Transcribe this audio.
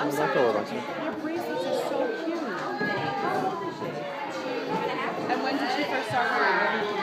I'm sorry. Your bracelets are so cute. And when did she first start wearing them?